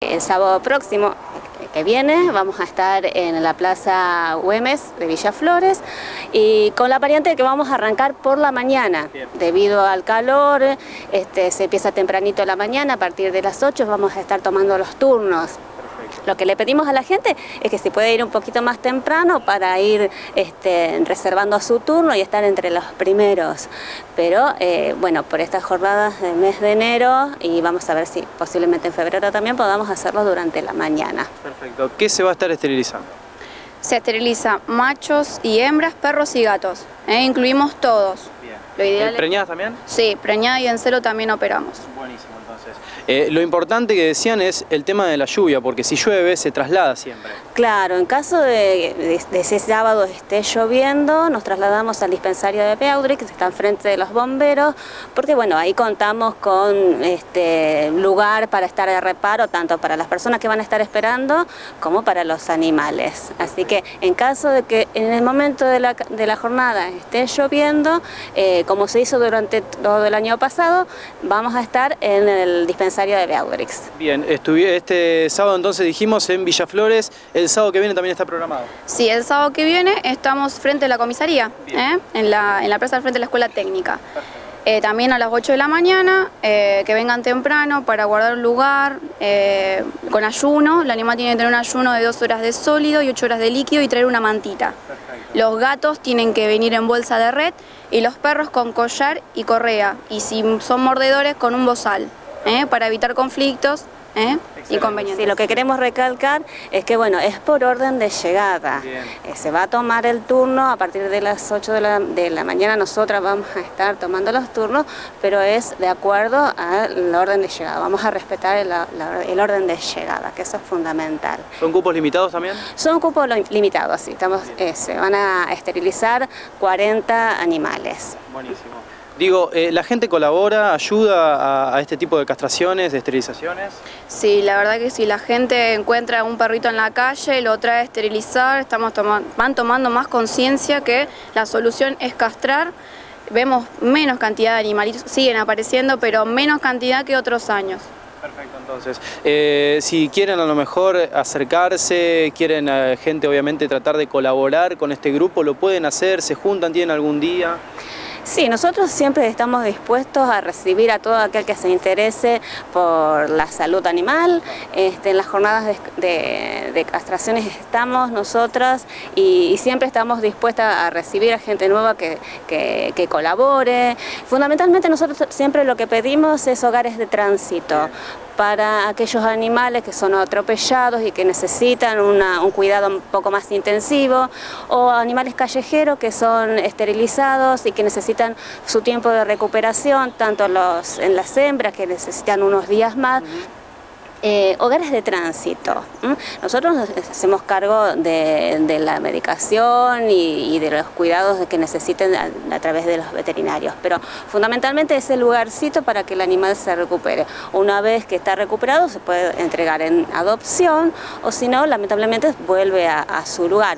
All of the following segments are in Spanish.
El sábado próximo que viene vamos a estar en la Plaza Güemes de Villa Flores y con la variante de que vamos a arrancar por la mañana. Bien. Debido al calor, se empieza tempranito en la mañana, a partir de las 8 vamos a estar tomando los turnos. Lo que le pedimos a la gente es que si puede ir un poquito más temprano para ir reservando su turno y estar entre los primeros. Pero bueno, por estas jornadas del mes de enero y vamos a ver si posiblemente en febrero también podamos hacerlo durante la mañana. Perfecto. ¿Qué se va a estar esterilizando? Se esteriliza machos y hembras, perros y gatos. Incluimos todos. Bien. Lo ideal ¿Preñadas también? Sí, preñada y en celo también operamos. Buenísimo, entonces. Lo importante que decían es el tema de la lluvia, porque si llueve se traslada siempre. Claro, en caso de ese sábado esté lloviendo, nos trasladamos al dispensario de Beaudry, que está enfrente de los bomberos, porque bueno, ahí contamos con lugar para estar de reparo, tanto para las personas que van a estar esperando, como para los animales. Así que en caso de que en el momento de la jornada esté lloviendo, como se hizo durante todo el año pasado, vamos a estar en el dispensario de Beaudry. Bien, este sábado entonces dijimos en Villa Flores, el sábado que viene también está programado. Sí, el sábado que viene estamos frente a la comisaría, en la plaza al frente de la escuela técnica. También a las 8 de la mañana, que vengan temprano para guardar un lugar con ayuno. El animal tiene que tener un ayuno de 2 horas de sólido y 8 horas de líquido y traer una mantita. Perfecto. Los gatos tienen que venir en bolsa de red y los perros con collar y correa. Y si son mordedores, con un bozal, para evitar conflictos. Inconvenientes. Sí, lo que queremos recalcar es que bueno, es por orden de llegada. Se va a tomar el turno a partir de las 8 de la mañana, nosotras vamos a estar tomando los turnos, pero es de acuerdo al orden de llegada. Vamos a respetar el orden de llegada, que eso es fundamental. ¿Son cupos limitados también? Son cupos limitados, sí. Se van a esterilizar 40 animales. Buenísimo. Digo, ¿la gente colabora, ayuda a este tipo de castraciones, de esterilizaciones? Sí, la verdad que si la gente encuentra un perrito en la calle, lo trae a esterilizar, van tomando más conciencia que la solución es castrar. Vemos menos cantidad de animalitos, siguen apareciendo, pero menos cantidad que otros años. Perfecto, entonces, si quieren a lo mejor acercarse, quieren gente obviamente tratar de colaborar con este grupo, ¿lo pueden hacer? ¿Se juntan? ¿Tienen algún día? Sí, nosotros siempre estamos dispuestos a recibir a todo aquel que se interese por la salud animal. En las jornadas de castraciones estamos nosotras y siempre estamos dispuestas a recibir a gente nueva que colabore. Fundamentalmente nosotros siempre lo que pedimos es hogares de tránsito para aquellos animales que son atropellados y que necesitan un cuidado un poco más intensivo, o animales callejeros que son esterilizados y que necesitan su tiempo de recuperación, tanto en las hembras que necesitan unos días más. Hogares de tránsito. Nosotros nos hacemos cargo de la medicación y de los cuidados que necesiten a través de los veterinarios, pero fundamentalmente es el lugarcito para que el animal se recupere. Una vez que está recuperado se puede entregar en adopción o si no, lamentablemente vuelve a su lugar.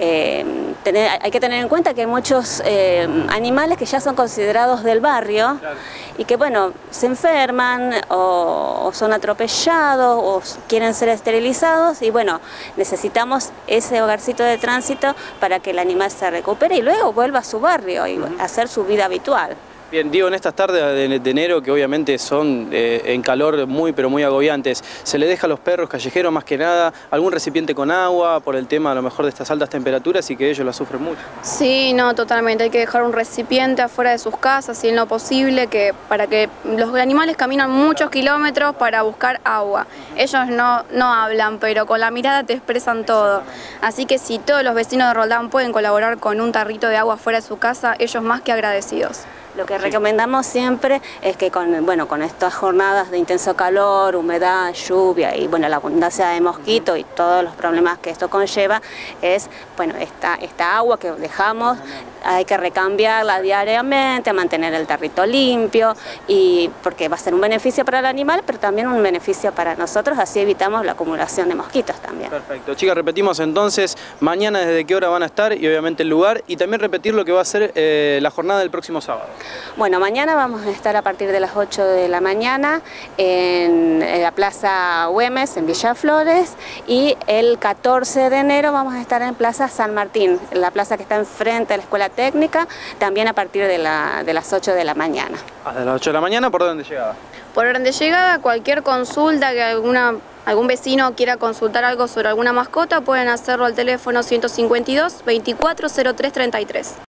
Hay que tener en cuenta que hay muchos animales que ya son considerados del barrio. Claro. Y que bueno, se enferman o son atropellados o quieren ser esterilizados y bueno, necesitamos ese hogarcito de tránsito para que el animal se recupere y luego vuelva a su barrio y hacer su vida habitual. Bien, digo, en estas tardes de enero que obviamente son en calor muy pero muy agobiantes, ¿se le deja a los perros callejeros más que nada algún recipiente con agua por el tema a lo mejor de estas altas temperaturas y que ellos la sufren mucho? Sí, no, totalmente, hay que dejar un recipiente afuera de sus casas si es lo posible, para que los animales caminan muchos kilómetros para buscar agua. Ellos no hablan, pero con la mirada te expresan todo. Así que si todos los vecinos de Roldán pueden colaborar con un tarrito de agua fuera de su casa, ellos más que agradecidos. Lo que recomendamos siempre es que con estas jornadas de intenso calor, humedad, lluvia y bueno, la abundancia de mosquitos y todos los problemas que esto conlleva, es bueno, esta agua que dejamos hay que recambiarla diariamente, mantener el tarrito limpio y porque va a ser un beneficio para el animal, pero también un beneficio para nosotros, así evitamos la acumulación de mosquitos. también. Perfecto. Chicas, repetimos entonces, mañana desde qué hora van a estar y obviamente el lugar, y también repetir lo que va a ser la jornada del próximo sábado. Bueno, mañana vamos a estar a partir de las 8 de la mañana en la Plaza Güemes, en Villa Flores, y el 14 de enero vamos a estar en Plaza San Martín, la plaza que está enfrente de la Escuela Técnica, también a partir de las 8 de la mañana. Hasta las 8 de la mañana, ¿por dónde llegaba? Por orden de llegada, cualquier consulta que algún vecino quiera consultar algo sobre alguna mascota, pueden hacerlo al teléfono 152 24 03 33.